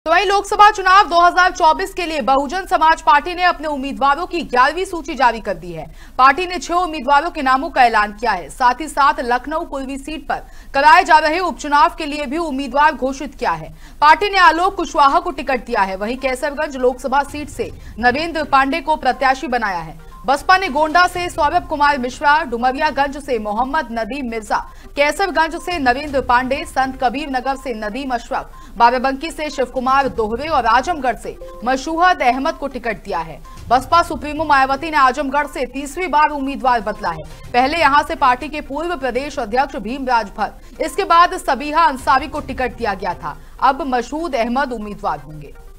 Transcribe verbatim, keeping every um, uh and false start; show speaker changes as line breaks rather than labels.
तो वहीं लोकसभा चुनाव दो हज़ार चौबीस के लिए बहुजन समाज पार्टी ने अपने उम्मीदवारों की ग्यारहवीं सूची जारी कर दी है। पार्टी ने छह उम्मीदवारों के नामों का ऐलान किया है। साथ ही साथ लखनऊ पूर्वी सीट पर कराए जा रहे उपचुनाव के लिए भी उम्मीदवार घोषित किया है। पार्टी ने आलोक कुशवाहा को टिकट दिया है। वहीं कैसरगंज लोकसभा सीट से नरेंद्र पांडे को प्रत्याशी बनाया है। बसपा ने गोंडा से सौरभ कुमार मिश्रा, डुमरियागंज से मोहम्मद नदीम मिर्जा, कैसरगंज से नरेंद्र पांडे, संत कबीर नगर से नदीम अशरफ, बाराबंकी से शिव कुमार दोहरे और आजमगढ़ से मशहूद अहमद को टिकट दिया है। बसपा सुप्रीमो मायावती ने आजमगढ़ से तीसरी बार उम्मीदवार बदला है। पहले यहां से पार्टी के पूर्व प्रदेश अध्यक्ष भीमराज भट्ट, इसके बाद सबीहा अंसारी को टिकट दिया गया था। अब मशहूद अहमद उम्मीदवार होंगे।